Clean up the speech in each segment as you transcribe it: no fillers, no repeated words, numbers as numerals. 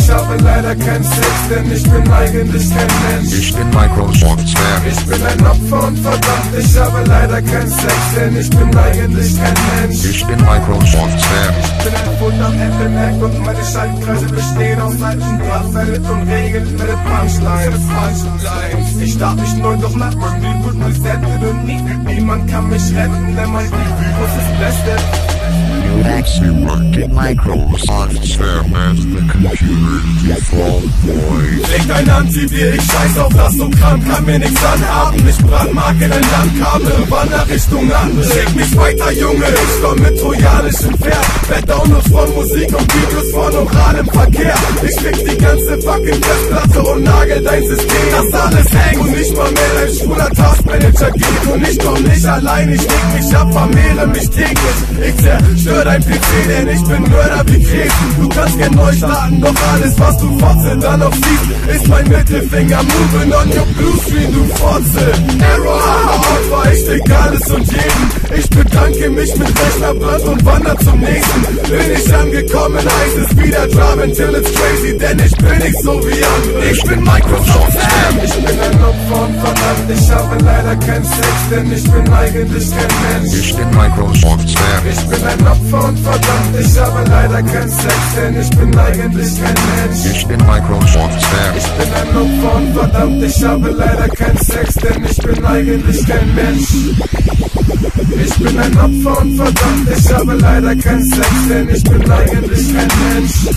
ich habe leider keinen Sex, denn ich bin eigentlich kein Mensch. Ich bin Virussoft Sam. Ich bin ein Opfer und verdammt, ich habe leider keinen Sex, denn ich bin eigentlich kein Mensch. Ich bin Virussoft Sam. Ich bin ein Fundament und meine Schaltkreise bestehen aus alten Grabfällen und Regeln mit Punchlines. Ich darf nicht neu, doch nach mein Lied wird mir sendet und niemand kann mich retten, denn mein Virus ist beste. You actually work at Virussoft Sam as the computer default voice. Leg dein Antivir, ich scheiß auf Last und Kram, kann mir nix anhaben. Ich brandmarke dein Landkabel und wander Richtung Land. Schick mich weiter, Junge, ich komm mit trojanischem Pferd. Wer Downloads von Musik und Videos von oralem Verkehr. Ich fick die ganze fucking Festplatte und nagel dein System, dass alles hängt und nicht mal mehr dein schwuler Taskmanager geht. Und ich komm nicht allein, ich leg mich ab, vermehre mich täglich. Ich zerstör dein PC, denn ich bin Mörder wie Krebs. Du kannst gern neu starten, doch alles was du Fotze dann noch siehst, ist mein Mittelfinger moving on your Bluescreen, du Fotze. Error, Opfer, ich fick alles und jeden. Ich bedanke mich mit Rechnerbrand und wander zum nächsten. Bin ich angekommen, heißt es wieder Drum until it's crazy, denn ich bin nicht so wie andere. Ich bin Virussoft Sam. Ich bin ein Opfer und verdammt, ich habe leider keinen Sex, denn ich bin eigentlich kein Mensch. Ich bin Virussoft Sam. Ich bin ein Opfer und verdammt, ich habe leider keinen Sex, denn ich bin eigentlich kein Mensch. Ich bin Virussoft Sam. Ich bin ein Opfer und verdammt, ich habe leider keinen Sex, denn ich bin eigentlich kein Mensch. Ich bin ein Opfer und verdammt, ich habe leider keinen Sex, denn ich bin eigentlich kein Mensch.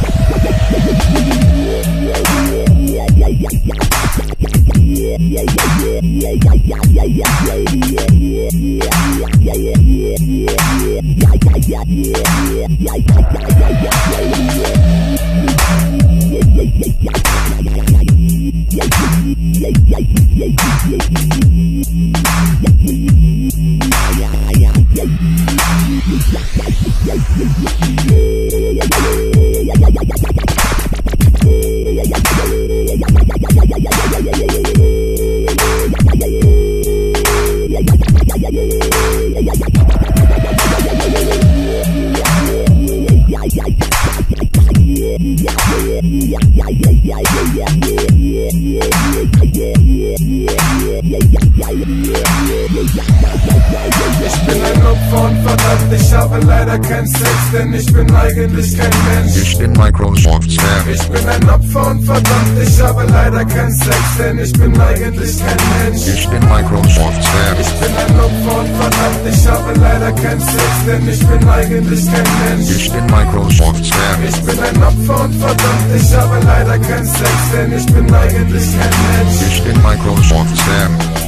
Ich bin ein Opfer und verdammt, ich habe leider keinen Sex, denn ich bin eigentlich kein Mensch. Ich bin Virussoft Sam. Ich bin ein Opfer und verdammt, ich habe leider keinen Sex, denn ich bin eigentlich kein Mensch. Ich bin Virussoft Sam. Ich bin ein Opfer und verdammt, ich habe leider keinen Sex, denn ich bin eigentlich kein Mensch. Ich bin Virussoft Sam. Ich bin ein Opfer und verdammt, ich habe leider keinen Sex, denn ich bin eigentlich kein Mensch. Ich bin Virussoft Sam.